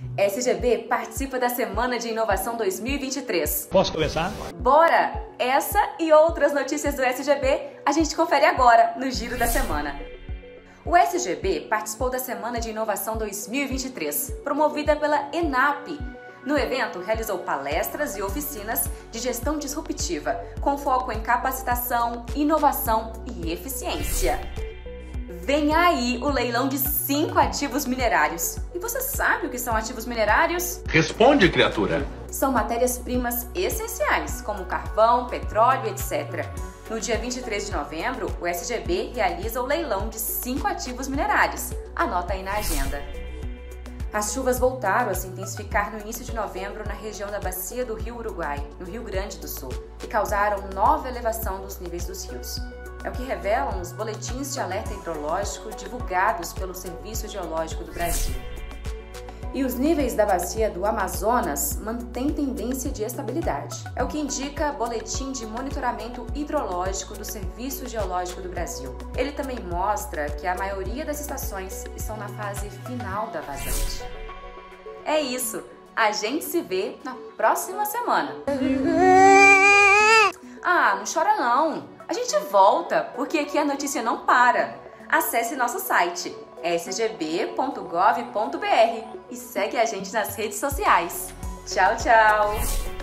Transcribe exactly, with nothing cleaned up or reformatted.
S G B participa da Semana de Inovação dois mil e vinte e três. Posso começar? Bora! Essa e outras notícias do S G B a gente confere agora no Giro da Semana. O S G B participou da Semana de Inovação dois mil e vinte e três, promovida pela ENAP. No evento, realizou palestras e oficinas de gestão disruptiva, com foco em capacitação, inovação e eficiência. Vem aí o leilão de cinco ativos minerários. E você sabe o que são ativos minerários? Responde, criatura! São matérias-primas essenciais, como carvão, petróleo, etcétera. No dia vinte e três de novembro, o S G B realiza o leilão de cinco ativos minerários. Anota aí na agenda. As chuvas voltaram a se intensificar no início de novembro na região da bacia do Rio Uruguai, no Rio Grande do Sul, e causaram nova elevação dos níveis dos rios. É o que revelam os boletins de alerta hidrológico divulgados pelo Serviço Geológico do Brasil. E os níveis da bacia do Amazonas mantêm tendência de estabilidade. É o que indica o Boletim de Monitoramento Hidrológico do Serviço Geológico do Brasil. Ele também mostra que a maioria das estações estão na fase final da vazante. É isso! A gente se vê na próxima semana. Ah, não chora não! A gente volta, porque aqui a notícia não para. Acesse nosso site s g b ponto gov ponto b r e segue a gente nas redes sociais. Tchau, tchau!